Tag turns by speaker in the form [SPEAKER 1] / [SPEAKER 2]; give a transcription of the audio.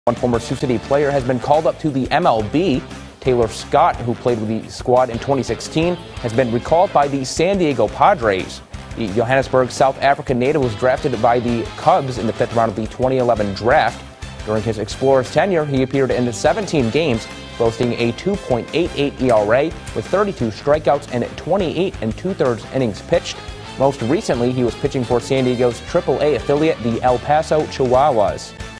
[SPEAKER 1] One former Sioux City player has been called up to the MLB. Taylor Scott, who played with the squad in 2016, has been recalled by the San Diego Padres. The Johannesburg, South African native was drafted by the Cubs in the 5th round of the 2011 draft. During his Explorers tenure, he appeared in 17 games, boasting a 2.88 ERA with 32 strikeouts and 28 2/3 innings pitched. Most recently, he was pitching for San Diego's AAA affiliate, the El Paso Chihuahuas.